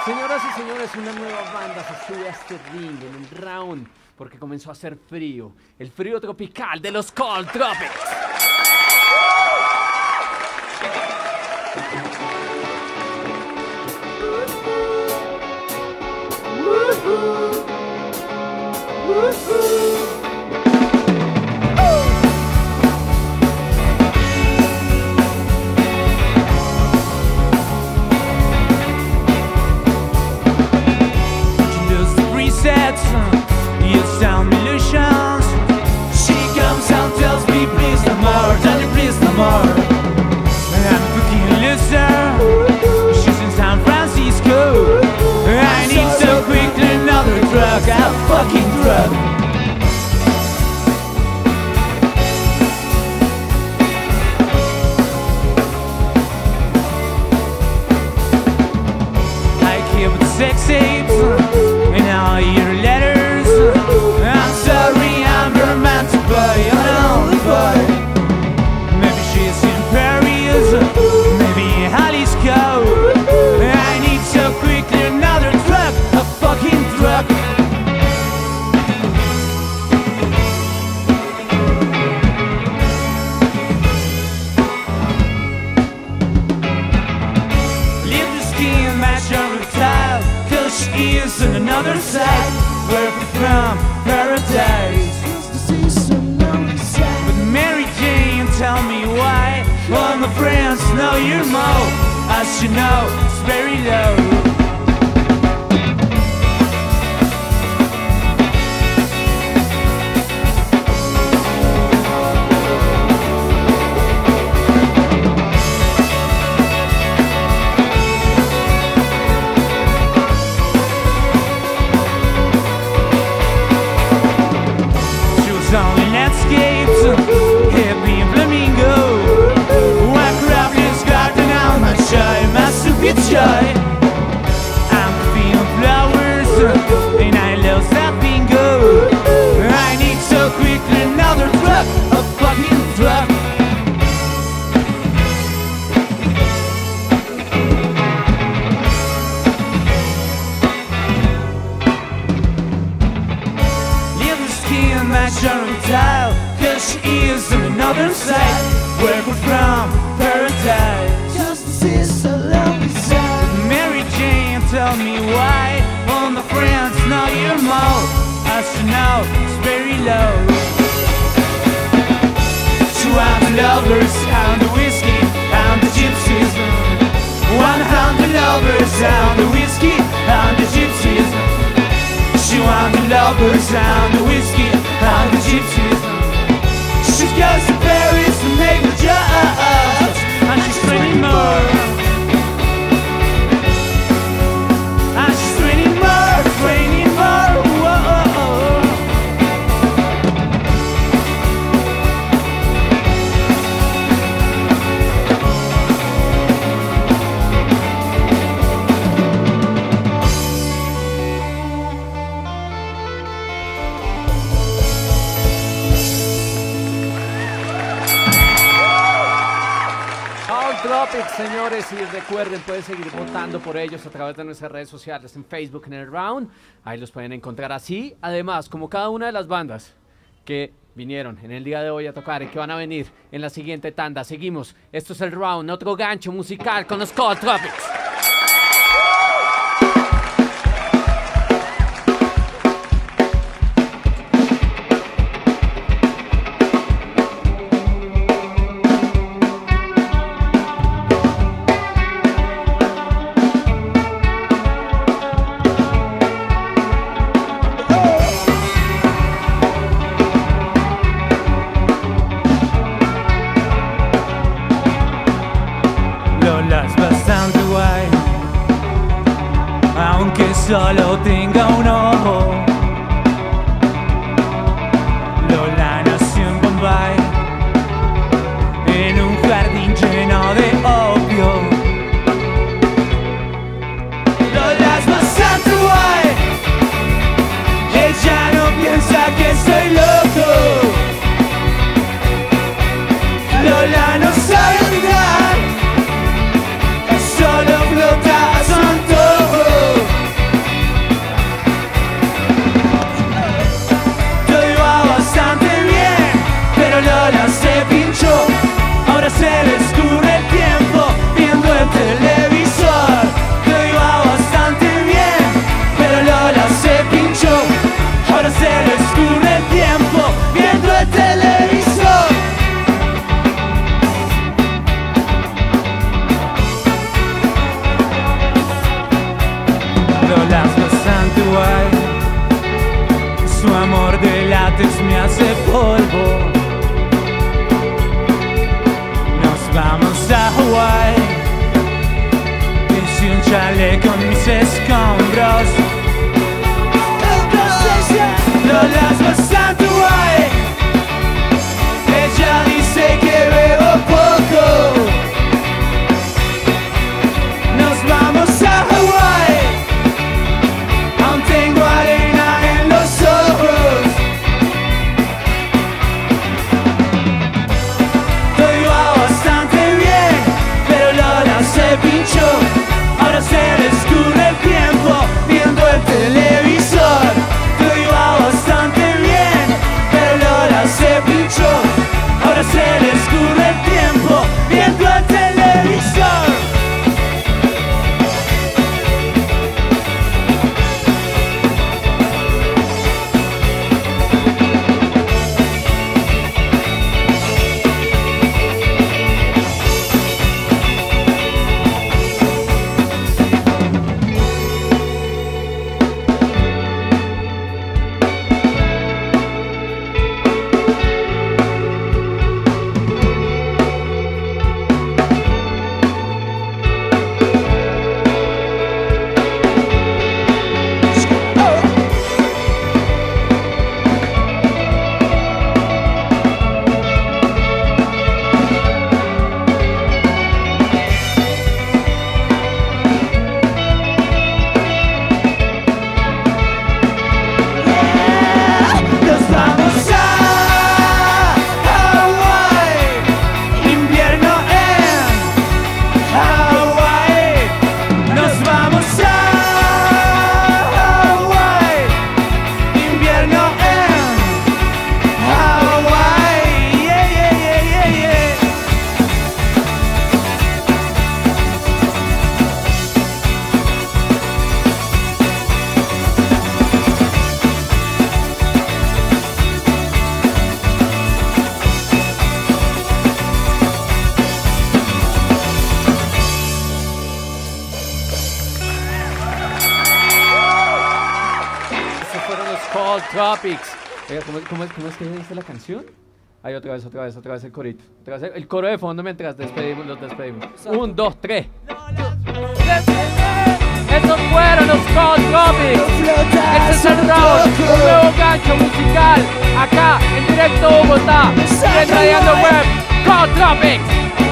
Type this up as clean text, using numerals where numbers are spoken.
Señoras y señores, una nueva banda se sube a este ring en el round porque comenzó a hacer frío. El frío tropical de los Cold Tropics. Sex tapes and all your letters. I'm sorry, I'm your man to buy an only boy. Maybe she's in Paris, maybe in Jalisco. I need so quickly another truck, a fucking truck. Leave the skin match on the tile. She is on another side, where we're from paradise. But Mary Jane, tell me why all my friends know you're more. As you know, it's very low. Only landscapes, happy in flamingo. One crowdless garden, I'm not shy, my stupid shy. I'm feeling flowers, and I love that bingo. I need so quickly another truck, a fucking truck. Leave the skin match on the tile, cause she is on another side, where we're from paradise. Justice is a lonely side. Mary Jane, tell me why all my friends know you're more. As you know, it's very low. So I'm the lovers, I'm the whiskey, I'm the gypsies. 100 lovers, I'm the whiskey, I'm the gypsies. She wants the lovers, I'm the whiskey, I'm the gypsies. She goes to Paris to make the jobs, and she's 20 more. And she's 20 more, 20 more. Whoa. Tropics, señores, y recuerden, pueden seguir votando por ellos a través de nuestras redes sociales, en Facebook, en el Round, ahí los pueden encontrar así. Además, como cada una de las bandas que vinieron en el día de hoy a tocar y que van a venir en la siguiente tanda, seguimos. Esto es el Round, otro gancho musical con los Cold Tropics. Lolas bastante guay, aunque solo tenga un ojo. Lola nació en Bombay, en un jardín lleno de opio. Lola es bastante guay, ella no piensa que estoy loco. Lola no sabe olvidar, solo flota a su antojo. antes me hace polvo. Nos vamos a Hawái. Hice un chaleco con mis escombros. Lola es bastante guay. Ella dice que bebo poco. Nos vamos a Hawái. Aún tengo arena en los ojos. Todo iba bastante bien, pero Lola se pinchó. Ahora se le escurre el tiempo viendo el televisor. Todo iba bastante bien, pero Lola se pinchó. Ahora se le escurre el tiempo viendo el televisor. Cold Tropics. ¿Cómo es que dice la canción? Ahí otra vez el corito. Otra vez el coro de fondo mientras los despedimos. 1, 2, 3. Estos fueron los Cold Tropics. Este es el round, un nuevo gancho musical acá en directo Bogotá y en Radiando Web. Cold Tropics.